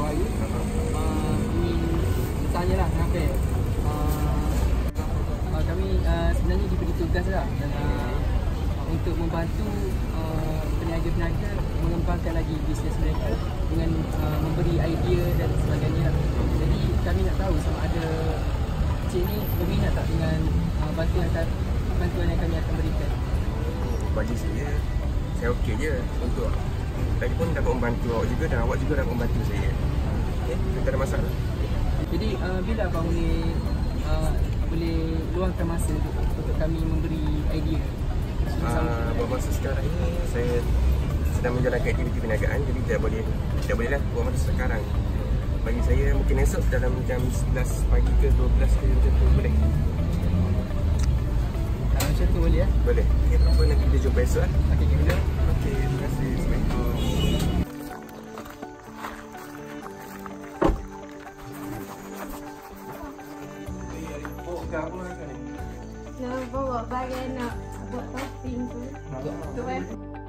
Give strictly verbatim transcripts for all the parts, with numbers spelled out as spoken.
baru. Uh, ini bertanya lah kenapa. Uh, uh, kami uh, sebenarnya diberi tugas lah uh, untuk membantu uh, peniaga-peniaga mengembangkan lagi bisnes mereka dengan uh, memberi idea dan sebagainya. Jadi kami nak tahu sama ada Cik ni berminat tak dengan uh, bantuan, bantuan yang kami akan berikan. Bagi saya, saya okey je untuk lagipun dapat membantu awak juga dan awak juga dapat membantu saya. Okey, tak ada masalah. Jadi uh, bila abang boleh uh, boleh luangkan masa untuk, untuk kami memberi idea? Uh, buat masa sekarang ini saya sedang menjalankan aktiviti perniagaan, jadi tidak boleh tidak bolehlah buat masa sekarang. Bagi saya mungkin esok dalam jam sebelas pagi ke dua belas ke macam tu boleh. Kalau macam tu boleh ya? Boleh. Okey, tak apa, nanti kita jumpa esok lah. Okey, kita. Okey, terima kasih. Assalamualaikum. Nak bawa barang nak buat topping tu. Tu kan.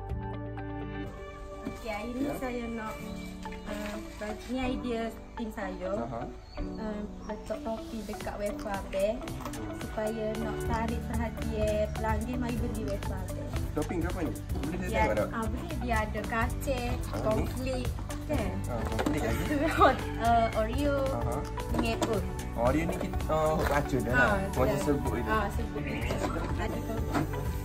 Okey, hari ni saya nak uh, bagi ni idea tim saya. Uh, letak topping dekat wafer bag supaya nak tarik perhatian pelanggan mari beli wafer bag. Topping apa ni? Boleh saya Dia, tengok tak? ah, boleh dia ada kacang, Ah, konflik kan. Ah, konflik lagi. uh, Oreo Aha. dengan apple. Oh, dia ni kita oh, racun dah lah. Macam sebut itu. Ah, sebut. Ada topping.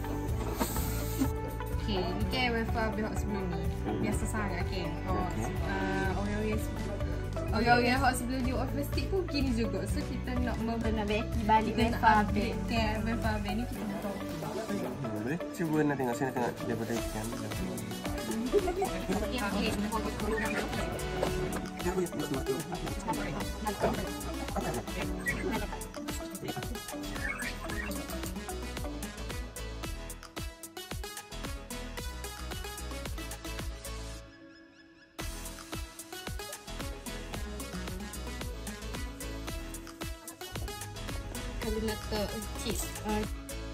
Okay, ni kan wafer bihok sebelum ni. Biasa sangat kan. Oh, uh, Oreo Oreo hot sebelum ni wafer stick pun gini juga. So kita nak Nak beki balik kita nak wafer update bag. kan wafer bag ni kita nak tahu. Hmm, boleh? Cuba nak tengok. Saya nak tengok daripada ikan. Okay, okay. Kalau nak ke cheese, uh,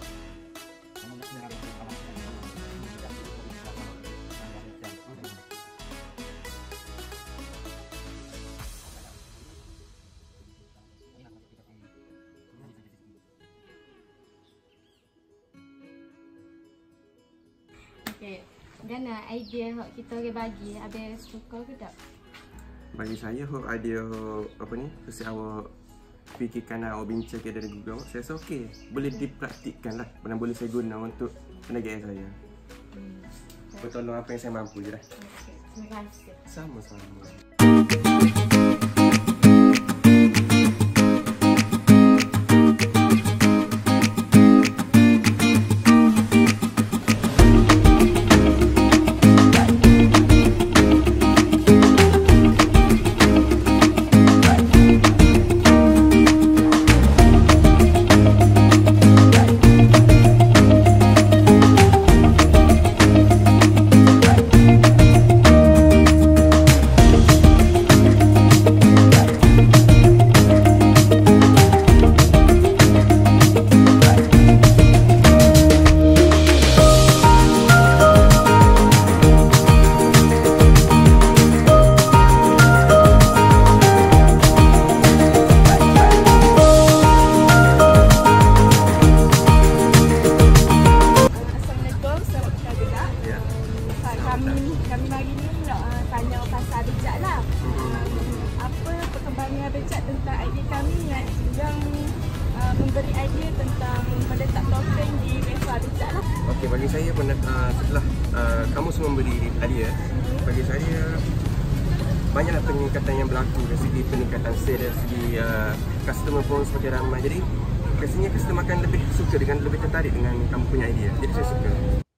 Okay. Dan uh, idea hok kita orang bagi, habis suka ke tak? Bagi saya, hok idea hok apa ni? First awak fikirkan, awak bincang dari Google awak, saya rasa okey. Boleh dipraktikkan lah. Mana boleh saya guna untuk perniagaan saya. Hmm. Bertolong apa yang saya mampu je lah. Okay. Terima kasih. Sama-sama. Kami hari ni nak uh, tanya pasal becak lah. Um, apa perkembangan becak tentang idea kami yang, yang uh, memberi idea tentang meletak topping di wafer becak lah. Okey, bagi saya uh, setelah uh, kamu semua memberi idea, bagi saya banyaklah peningkatan yang berlaku dari segi peningkatan sales, dari segi uh, customer pun semakin ramai. Jadi rasanya customer akan lebih suka dengan lebih tertarik dengan kamu punya idea. Jadi saya suka.